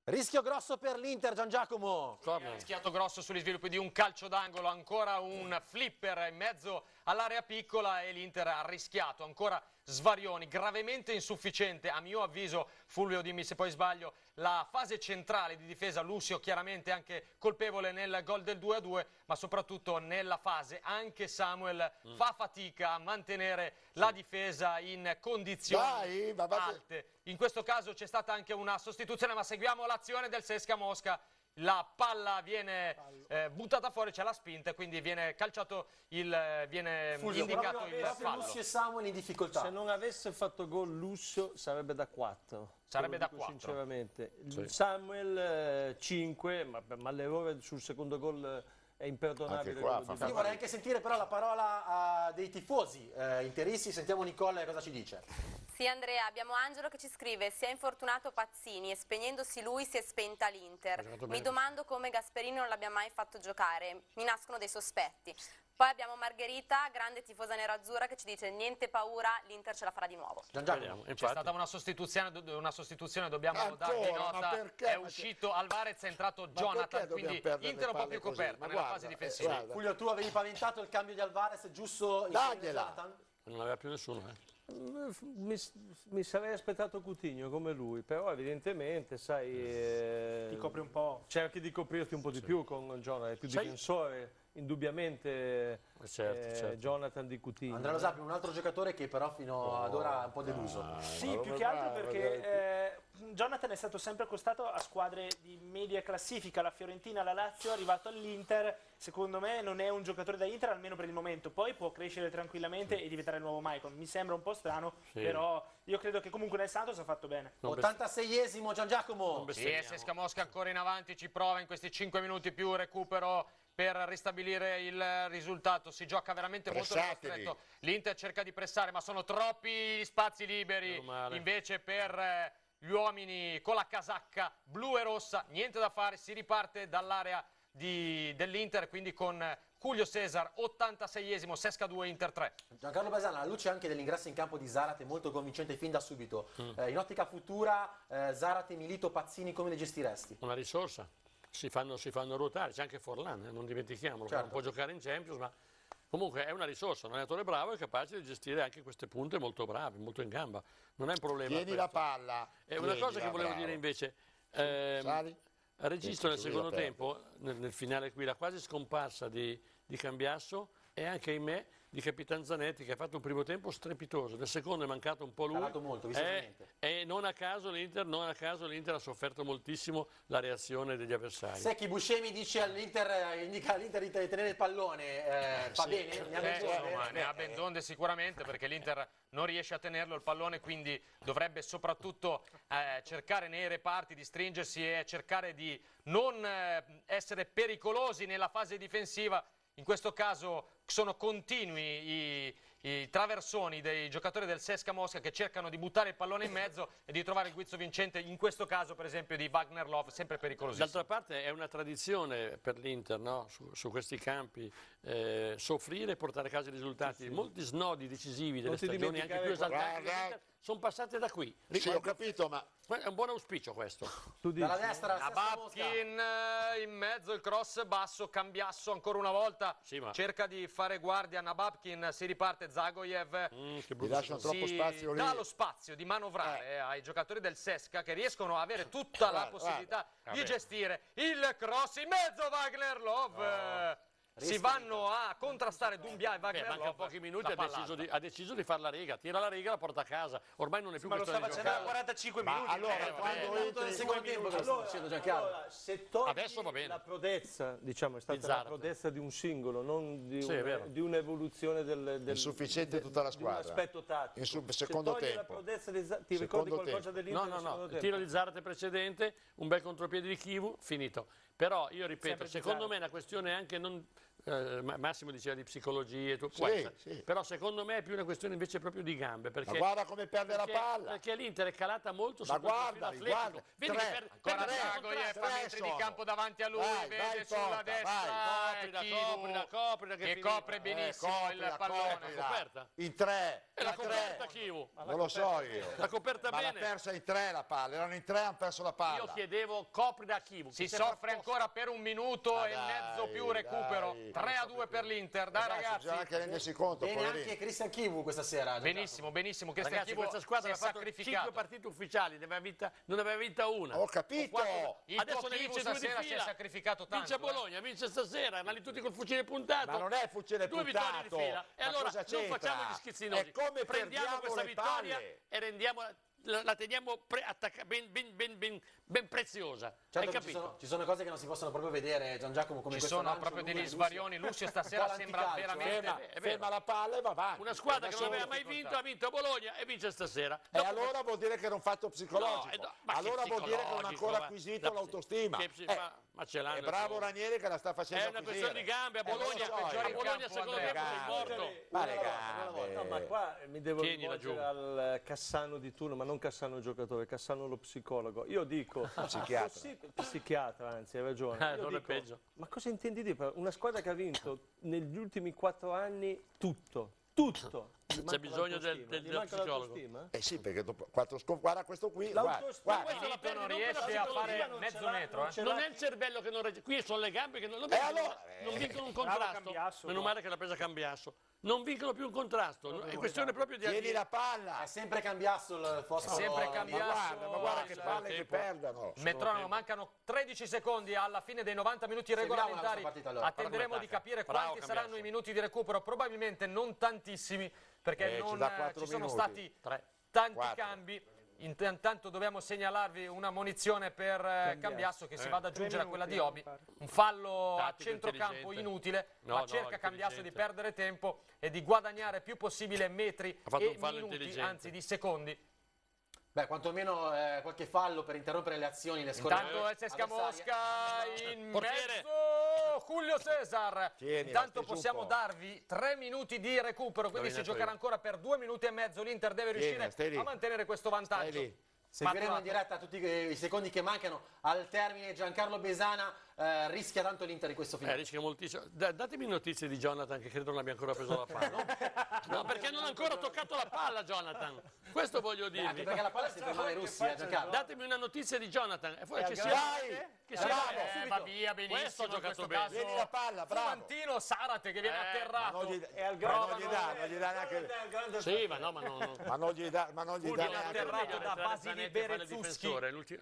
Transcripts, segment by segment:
Rischio grosso per l'Inter, Gian Giacomo. Ha rischiato grosso sugli sviluppi di un calcio d'angolo, ancora un flipper in mezzo all'area piccola e l'Inter ha rischiato ancora svarioni, gravemente insufficiente a mio avviso. Fulvio, dimmi se poi sbaglio, la fase centrale di difesa. Lucio chiaramente anche colpevole nel gol del 2-2, ma soprattutto nella fase anche Samuel fa fatica a mantenere la difesa in condizioni alte. In questo caso c'è stata anche una sostituzione, ma seguiamo l'azione del CSKA Mosca. La palla viene buttata fuori, c'è la spinta e quindi viene calciato viene indicato il fallo. Lucio e Samuel in difficoltà. Se non avesse fatto gol Lucio sarebbe da 4. Sarebbe da 4. Sinceramente. Sì. Samuel 5, ma l'errore sul secondo gol è imperdonabile. Io vorrei anche sentire però la parola dei tifosi interisti. Sentiamo Nicola cosa ci dice. Sì, Andrea, abbiamo Angelo che ci scrive: si è infortunato Pazzini e spegnendosi lui si è spenta l'Inter. Mi domando come Gasperini non l'abbia mai fatto giocare, mi nascono dei sospetti. Poi abbiamo Margherita, grande tifosa nerazzurra, che ci dice: niente paura, l'Inter ce la farà di nuovo. C'è stata una sostituzione, dobbiamo dargli nota. È uscito Alvarez, è entrato Jonathan, quindi Inter un po' più coperta nella fase difensiva. Fulvio, tu avevi paventato il cambio di Alvarez, giusto? Jonathan? Non aveva più nessuno, Mi sarei aspettato Coutinho come lui, però evidentemente, sai, ti copri un po'. Cerchi di coprirti un po' di più con Jonathan, è più difensore, indubbiamente Jonathan di Coutinho. Andrea Lo Sapio, un altro giocatore che però fino ad ora è un po' deluso. Sì, più che altro perché Jonathan è stato sempre accostato a squadre di media classifica, la Fiorentina, la Lazio, è arrivato all'Inter. Secondo me non è un giocatore da Inter, almeno per il momento. Poi può crescere tranquillamente e diventare il nuovo Maicon. Mi sembra un po' strano, però io credo che comunque nel Santos ha fatto bene. 86esimo, Gian Giacomo. Sì, CSKA Mosca ancora in avanti, ci prova in questi 5 minuti più, recupero per ristabilire il risultato. Si gioca veramente molto stretto. L'Inter cerca di pressare, ma sono troppi gli spazi liberi invece per gli uomini con la casacca blu e rossa. Niente da fare, si riparte dall'area dell'Inter, quindi con Julio Cesar, 86esimo, CSKA 2, Inter 3. Giancarlo Basana, alla luce anche dell'ingresso in campo di Zarate, molto convincente fin da subito. In ottica futura, Zarate, Milito, Pazzini, come le gestiresti? Una risorsa, si fanno ruotare, c'è anche Forlan, non dimentichiamolo, non può giocare in Champions, ma comunque è una risorsa, un allenatore bravo e capace di gestire anche queste punte molto brave, molto in gamba, non è un problema. Tieni la palla. È una cosa che volevo dire invece. Registro nel secondo tempo, nel finale qui, la quasi scomparsa di Cambiasso e anche in me di Capitan Zanetti, che ha fatto un primo tempo strepitoso. Nel secondo è mancato un po' lui. Molto, e non a caso l'Inter ha sofferto moltissimo la reazione degli avversari. Secchi Buscemi dice all'Inter, indica all'Inter di tenere il pallone, va bene? Ne ha ben donde sicuramente, perché l'Inter non riesce a tenerlo il pallone, quindi dovrebbe soprattutto cercare nei reparti di stringersi e cercare di non essere pericolosi nella fase difensiva. In questo caso sono continui i traversoni dei giocatori del CSKA Mosca che cercano di buttare il pallone in mezzo e di trovare il guizzo vincente, in questo caso per esempio di Wagner Love, sempre pericolosissimo. D'altra parte è una tradizione per l'Inter, no? su questi campi soffrire e portare a casa i risultati. Molti snodi decisivi delle stagioni anche più esaltanti sono passate da qui. Sì, ho capito, ma è un buon auspicio questo. Dalla destra Nabapkin in mezzo, il cross basso, Cambiasso ancora una volta cerca di fare guardia. Nabapkin, si riparte, Zagoyev gli lasciano troppo spazio lì. Dà lo spazio di manovrare ai giocatori del CSKA, che riescono a avere tutta la possibilità di gestire il cross in mezzo. Wagner Love si vanno a contrastare Dumbia e Wagner Love. Manca pochi minuti, ha deciso di fare la riga, tira la riga e la porta a casa. Ormai non è più questione di giocare. Ma lo sta facendo da 45 minuti. Allora, quando entri nel secondo tempo, se togli adesso va bene. la prodezza, diciamo, è stata la prodezza di un singolo, non di un'evoluzione è sufficiente tutta la squadra. Di un aspetto tattico. Secondo tempo. La prodezza ti ricordi qualcosa dell'Inter? No, il tiro di Zarate precedente, un bel contropiede di Chivu, finito. Però io ripeto, secondo me è una questione anche non Massimo diceva di psicologie, Sì. però secondo me è più una questione invece proprio di gambe. Perché, Ma guarda come perde la palla. Perché l'Inter è calata molto Ma sotto il profilo guardali, atletico. guarda, Vedi tre, che Ancora tre, Dragojev tre a metri di sono. campo davanti a lui, Vai, vede vai in sulla porta, destra coprila, che copre benissimo il pallone. La coperta. In tre. E la in tre. coperta Chivu. Non lo so io. La coperta Ma l'ha bene. persa in tre la palla. Erano in tre, hanno perso la palla. Io chiedevo copri da Chivu. Si soffre ancora per 1 minuto e mezzo più recupero. 3-2 per l'Inter, dai ragazzi. Bisogna anche rendersi conto. Bene poverini. anche Cristian Chivu questa sera. Benissimo, benissimo. Cristian Ragazzi, Chivu questa squadra si è ha fatto 5 sacrificato. partite ufficiali, non aveva vinta una. Ho capito. Il Adesso tuo ne Chivu vince 2 di stasera si è fila. sacrificato tanto. Vince a Bologna, vince stasera, ma lì tutti col fucile puntato. Ma non è fucile 2 vittorie di puntato. fila. E Ma allora cosa non c'entra? facciamo gli schizzinosi. È come prendiamo perdiamo questa le vittoria palle. e rendiamo la teniamo ben preziosa. Certo Hai che capito? ci sono cose che non si possono proprio vedere, Gian Giacomo, come Ci questo sono lancio proprio lungo degli di Lucio. svarioni. Lucio stasera Un po' sembra l'anticalcio, veramente... È vero. Ferma la palla e va avanti. Una squadra che Adesso non aveva mai vinto, ha vinto a Bologna e vince stasera. E Dopo- allora vuol dire che era un fatto psicologico. No, ma che allora vuol dire che non ha psicologico, ancora va. acquisito l'autostima. Ma ce l'hanno. È bravo Ranieri che la sta facendo È una questione di gambe. A Bologna, lo so, a in Bologna campo, secondo me Andrea. è morto. Ma le No, ma gambe. qua mi devo Tienila rivolgere giù. al Cassano di turno, ma non Cassano il giocatore, Cassano lo psicologo. Io dico... Psichiatra. Psichiatra, anzi, hai ragione. Io Non è dico, peggio. ma cosa intendi dire? Una squadra che ha vinto negli ultimi 4 anni tutto. Gli manca bisogno l'autostima, del gli manca psicologo. l'autostima? Eh sì, perché dopo 4 guarda questo qui, L'autostima, guarda. Questo la Filippo non perdi non per la riesce a psicologia, fare non mezzo ce l'ha, metro. non ce Non è il cervello che non regge, qui sono le gambe che non allora, non vincono un bravo contrasto. Cambiasso, Meno no? male che l'ha presa Cambiasso. Non vincono più un contrasto, è questione proprio di Tieni la palla. È sempre Cambiasso il Foscolo. Sempre Ma Cambiasso. guarda che il palle che tempo. perdono. Metronomo, mancano 13 secondi alla fine dei 90 minuti regolamentari. questa partita, allora. Attenderemo di capire Bravo, quanti saranno Cambiasso. i minuti di recupero, probabilmente non tantissimi, perché ci non, dà 4 ci sono minuti. stati 3. tanti 4. cambi. Intanto dobbiamo segnalarvi una munizione per Cambiasso che si va ad aggiungere a quella di Obi. Un fallo a Tattico, centrocampo intelligente. inutile, No, ma no, cerca Cambiasso di intelligente. perdere tempo e di guadagnare più possibile metri Ha fatto e un fallo minuti, intelligente. anzi di secondi. Beh, quantomeno qualche fallo per interrompere le azioni, le scorre. Intanto è Cesca Mosca in Portiere. mezzo, Julio Cesar. Tienila, Intanto stai possiamo su. darvi 3 minuti di recupero, quindi si Dove giocherà ancora per 2 minuti e mezzo. L'Inter deve riuscire stai lì. a mantenere questo Stai vantaggio. lì. Seguiremo in Matturato. diretta tutti i secondi che mancano al termine. Giancarlo Besana rischia tanto l'Inter in questo finale. Rischia moltissimo. Datemi notizie di Jonathan, che credo non abbia ancora preso la palla. No, perché non ha ancora toccato la palla, Jonathan. Questo voglio Anche dirvi. perché la palla si ferma ai russi, Giancarlo. Datemi una notizia di Jonathan. E poi che sia, Vai! che sia Bravo! Va via benissimo. Questo ha in giocato questo bene. caso. Tieni la palla, bravo. Fumantino, Sarate che viene Ma atterrato. non gli, È al ma non gli grande- dà, non gli dà neanche. Sì, ma no, ma non. Ma non gli dà, ma non gli dà Viene neanche. atterrato da Vasili Berezzuski.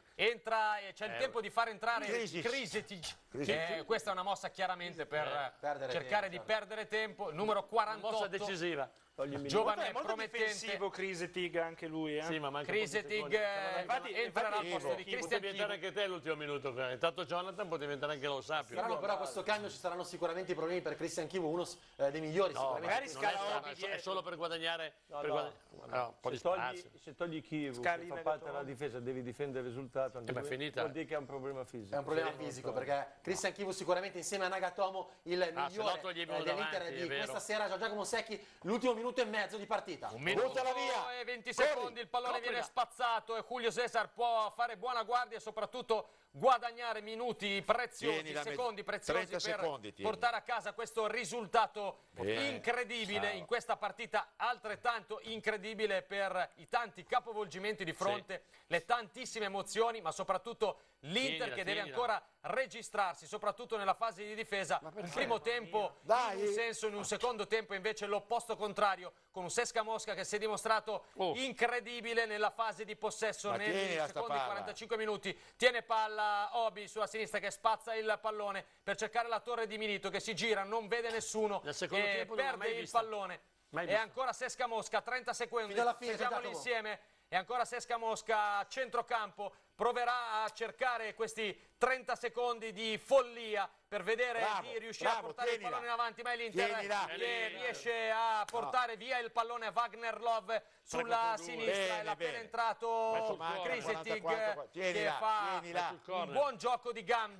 Entra e c'è il tempo di far entrare Krisic. Krisetic. Questa è una mossa chiaramente per Perdere cercare tempo, di perdere tempo. Numero Mossa 48, decisiva. giovane È molto promettente. difensivo Crisetig anche lui. Sì, ma manca Krisetic pochi secondi. entrerà al posto di Può Cristian diventare Chivu. anche te l'ultimo minuto. Intanto Jonathan può diventare anche lo Sapio. Saranno però a questo cambio ci saranno sicuramente i problemi per Cristian Chivu, uno dei migliori No, sicuramente. magari non è scala solo- Obi è dietro. solo per guadagnare, No, per no, guadagnare- un po' di se togli, spazio. se togli Chivu, Scali che fa in parte negativo. della difesa, devi difendere il risultato, anche ma è quello finita. vuol dire che è un problema fisico. È un problema fisico perché Cristian Chivu sicuramente insieme a Nagatomo il se migliore no toglievi uno dell'Inter davanti, è di vero. questa sera. Giacomo Secchi, l'ultimo minuto e mezzo di partita. Un minuto Buttala via. e 20 Corri, secondi, il pallone coprila. viene spazzato e Julio Cesar può fare buona guardia e soprattutto guadagnare minuti preziosi, Tieni la secondi preziosi 30 per secondi, tieni. portare a casa questo risultato Bene. incredibile Bravo. in questa partita, altrettanto incredibile per i tanti capovolgimenti di fronte, le tantissime emozioni, ma soprattutto l'Inter che deve tienila. ancora registrarsi, soprattutto nella fase di difesa. Il primo tempo Dai. in un senso, in un secondo tempo invece l'opposto contrario, con un Cesca Mosca che si è dimostrato incredibile nella fase di possesso Ma nei tienila sta secondi palla. 45 minuti. Tiene palla Obi sulla sinistra che spazza il pallone per cercare la torre di Milito che si gira, non vede nessuno Nel secondo e tempo non l'ha perde mai il vista. pallone. Mai E vista. ancora Cesca Mosca, 30 secondi, Fino alla fine, pesiamoli Giacomo. insieme. E ancora Cesca Mosca a centrocampo, proverà a cercare questi 30 secondi di follia per vedere Bravo, di riuscire a bravo, portare tienila. il pallone in avanti, ma è l'Inter Tienila. che riesce a portare via il pallone a Wagner Love sulla 3-4-2. sinistra. Bene, È l'appena bene. entrato Manca Krisetic 44, che tienila, fa tienila. un buon gioco di gambe.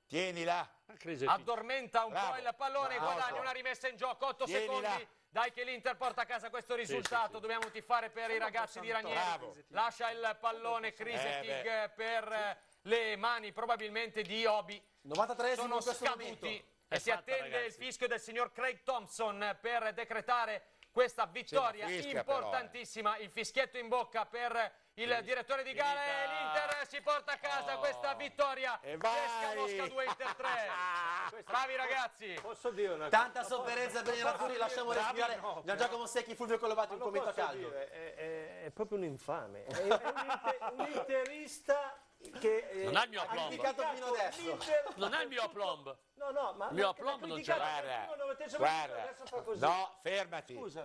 Tienila. Addormenta un Bravo. po' il pallone, Bravo. guadagna una rimessa in gioco, 8 Tienila. secondi. Dai che l'Inter porta a casa questo risultato, dobbiamo tifare per i ragazzi di Ranieri. Bravo. Lascia il pallone Krisetic per le mani probabilmente di Obi. 93esimo Sono in questo momento. scaduti e si attende il fischio del signor Craig Thompson per decretare questa vittoria Sì, ma fischia importantissima. Il fischietto in bocca per il direttore di gara e l'Inter si porta a casa questa vittoria. E vai. Pesca Mosca 2 Inter 3. Bravi ragazzi. Posso dire una Tanta sofferenza per i nerazzurri, lasciamo respirare no, Gian Giacomo Secchi, Fulvio Collovati, un Ma commento a posso caldo. dire, è proprio un infame, è un interista che Non ha il mio Ha aplomb. criticato fino adesso. Non ha il mio aplomb. No, ma Il mio ma aplomb non criticato c'è. qualcuno, non avete Guarda, sentito, adesso fa così. no, fermati. Scusami.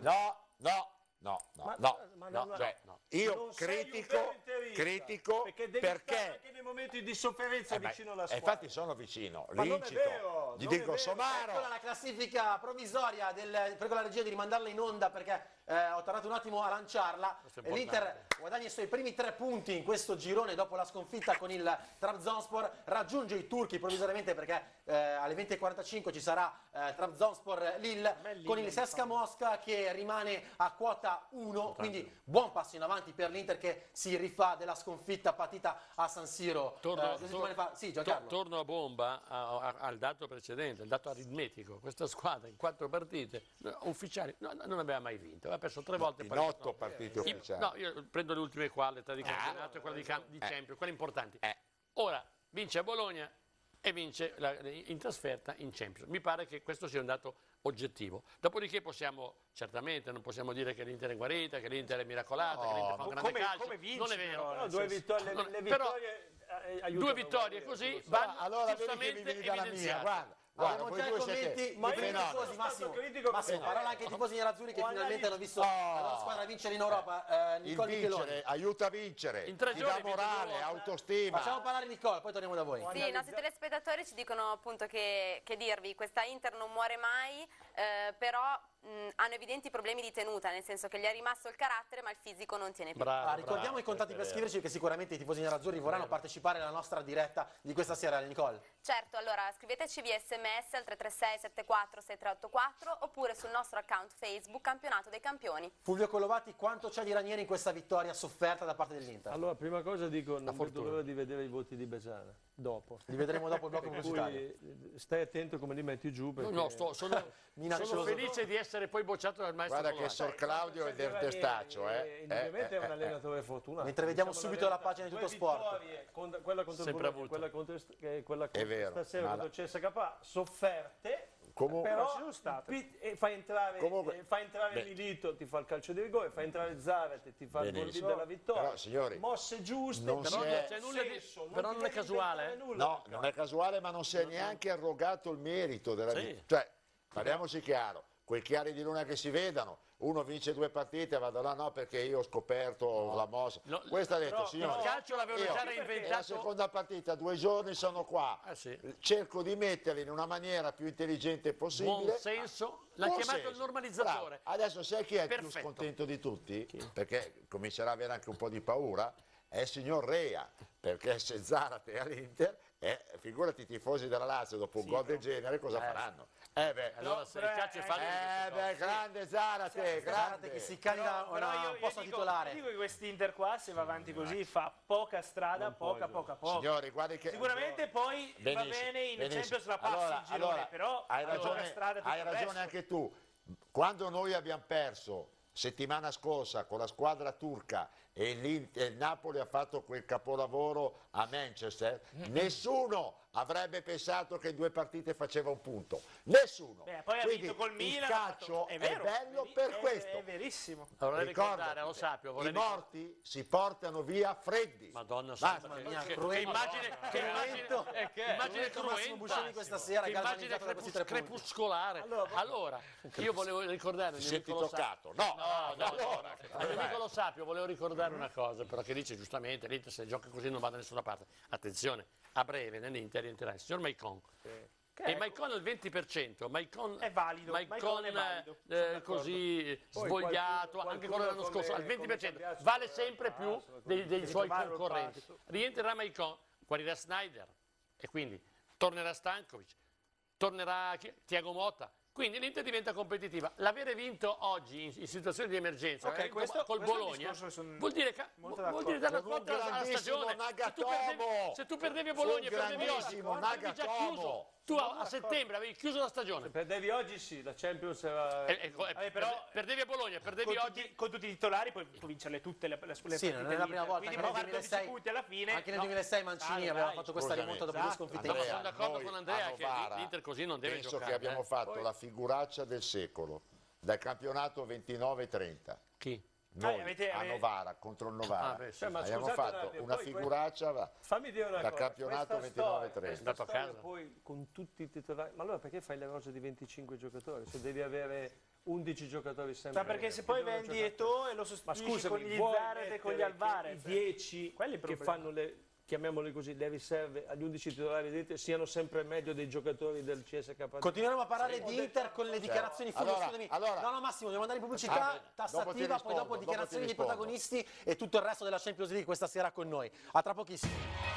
Ma No. no. Cioè, io Non sei un critico, vero interista, critico perché devi stare perché... anche nei momenti di sofferenza Ma- vicino alla e squadra. infatti sono vicino, Ma non è l'incito. vero, Gli non è dico vero. Somaro. Eccola la classifica provvisoria, prego la regia di rimandarla in onda perché ho tardato un attimo a lanciarla. Questo è E l'Inter importante. guadagna i suoi primi 3 punti in questo girone dopo la sconfitta con il Trabzonspor, raggiunge i turchi provvisoriamente perché alle 20:45 ci sarà Trabzonspor Lille con il Sesca Mosca che rimane a quota 1, quindi buon passo in avanti per l'Inter che si rifà della sconfitta patita a San Siro 2 settimane fa. Sì, Giancarlo. Torno a bomba al dato precedente, il dato aritmetico. Questa squadra in 4 partite ufficiali non aveva mai vinto, aveva perso 3 volte. In 8 partite ufficiali. No, io prendo le ultime qualità di campionato e quella di Champions, quelle importanti. Ora vince a Bologna e vince in trasferta in Champions. Mi pare che questo sia un dato oggettivo. Dopodiché certamente non possiamo dire che l'Inter è guarita, che l'Inter è miracolata, che l'Inter fa un grande calcio. come vince, non è vero. però, No, due vittorie, le Però vittorie aiutano. due vittorie così vanno Allora vedi che mi giustamente vieni dalla mia, evidenziate. guarda, Abbiamo voi già i due commenti siete di primi io tifosi, sono Massimo. stato critico Massimo, perché- parola anche ai tifosi nerazzurri che Ho finalmente hanno visto analizzato- la loro squadra vincere in Europa. il Nicole Micheloni. vincere aiuta a vincere, In 3 ti giorni dà vince 2 morale, volte. autostima. Facciamo parlare Nicole, poi torniamo da voi. Sì, i nostri telespettatori ci dicono appunto che dirvi, questa Inter non muore mai, però hanno evidenti problemi di tenuta, nel senso che gli è rimasto il carattere ma il fisico non tiene più. Bravo, Ricordiamo bravo, i contatti per questo è scriverci che sicuramente i tifosi nerazzurri vorranno partecipare alla nostra diretta di questa sera, Nicole. Certo, allora scriveteci via sms al 336 74 6384 oppure sul nostro account Facebook Campionato dei Campioni. Fulvio Collovati, quanto c'è di Ranieri in questa vittoria sofferta da parte dell'Inter? Allora, prima cosa dico, non vedo fortuna. l'ora di vedere i voti di Besana, dopo. Li vedremo dopo il blocco Per pubblicitario. cui stai attento come li metti giù. Perché... No, sono Minaccioso. felice di essere poi bocciato dal maestro Guarda che Colombo. Sor Claudio è del testaccio, Indubbiamente è un allenatore fortunato. Mentre vediamo Diciamo subito la verità, pagina di due Tutto Sport. vittorie, quella contro il Sempre Bologna, avuto. quella contro quella È vero, stasera ma contro il CSKA, sofferte. Comunque- però ci sono state. fai entrare, Comunque- beh, Milito, ti fa il calcio di rigore, fai entrare Zaret, ti fa il gol Benissimo. della vittoria. Però, signori, mosse giuste, non però si è- non c'è nulla di- senso, però ti non è devi casuale, inventare nulla. no, non è casuale, ma non si è neanche arrogato il merito della Sì. vittoria. Cioè, parliamoci chiaro, quei chiari di luna che si vedano, uno vince 2 partite, vado là, no, perché io ho scoperto la mossa. No, Questo ha detto, però- signori, Il calcio l'avevano io, già è la reinventato. seconda partita, 2 giorni sono qua. Sì. Cerco di metterli in una maniera più intelligente possibile. Buon senso, l'ha Buon chiamato senso. il normalizzatore. Bravo. Adesso sai chi è il più Perfetto. scontento di tutti? Perché comincerà ad avere anche un po' di paura? È il signor Rea, perché se Zarate all'Inter, figurati i tifosi della Lazio dopo un gol del genere cosa faranno? Allora se il calcio è fallo, grande Zarate, Guardate grande. che si candida Però a un posto titolare. dico che quest'Inter qua, se va avanti così, fa poca strada, poca. Signori, guardi che... Sicuramente poi va Benissimo, bene in benissimo. Champions la passi il girone, però hai poca ragione, strada tutto hai il ragione resto. anche tu. Quando noi abbiamo perso settimana scorsa con la squadra turca e il Napoli ha fatto quel capolavoro a Manchester, nessuno avrebbe pensato che in 2 partite faceva un punto. Nessuno. Beh, poi ha Quindi vinto col Milan. il calcio è, vero, bello per questo. È verissimo. vorrei ricordare, Ricordati, lo sappio, vorrei i morti si portano via freddi. Madonna Basta. santa, mia, che cruento. immagine, che immagine, immagine Cruento Massimo Buscemi cruenta, questa sera, che immagine galvanizzato da questi 3 punti. crepuscolare. Allora, io volevo ricordare, Ti il mio senti amico Lo toccato? No, allora, al mio amico Lo Sapio volevo ricordare una cosa, però che dice giustamente, l'Inter se gioca così non va da nessuna parte. Attenzione, a breve nell'Inter rientrerà il signor Maicon. E Maicon al 20%, Maicon È valido, Maicon è valido, sono così Poi svogliato, qualcuno anche quello dell'anno come- scorso, al come 20%, Cambiasso, vale sempre più passo, dei suoi Tommaso concorrenti. Passo. Rientrerà Maicon, guarirà Snyder e quindi tornerà Stankovic, tornerà Thiago Motta. Quindi l'Inter diventa competitiva. L'avere vinto oggi in situazione di emergenza Ok, questo col è un Bologna discorso che sono vuol dire molto dare la Con un svolta alla grandissimo stagione. Nagatomo. Se tu perdevi a Bologna e Un perdevi oggi, grandissimo avevi già Nagatomo. chiuso. Tu a settembre avevi chiuso la stagione. Se perdevi oggi sì, la Champions era... però perdevi a Bologna, perdevi oggi. con tutti i titolari puoi vincerle tutte le Sì, non è la prima volta, quindi anche può nel fare 12 2006 punti alla fine. Anche nel 2006 Mancini aveva fatto questa Scusami, rimonta dopo due esatto. sconfitte. No, ma in sono casa. d'accordo noi con a Andrea che Novara l'Inter così non deve penso giocare. che abbiamo fatto la figuraccia del secolo, dal campionato 29-30. Chi? Noi avete- a Novara contro il Novara Ah, beh, sì. Ma abbiamo scusate un fatto attimo, una poi figuraccia Fammi dire una da cosa, campionato questa storia- 29-30. questa Andato a storia casa. poi con tutti i titolari, ma allora perché fai le rose di 25 giocatori? Se devi avere 11 giocatori sempre. Ma perché se poi che devono vendi giocare. Eto'o e lo Ma sostituisci scusami, con gli vuoi Zaret e con gli mettere Alvarez? che i 10 Quello è il che problema. fanno le, chiamiamole così, le riserve agli 11 titolari dentro siano sempre meglio dei giocatori del CSK. Continueremo a parlare di Inter con le dichiarazioni Fulvio, Allora, scusami. allora- No, Massimo, dobbiamo andare in pubblicità dopo ti tassativa, poi rispondo, dopo dopo ti dichiarazioni dei rispondo. protagonisti e tutto il resto della Champions League questa sera con noi. A tra pochissimo.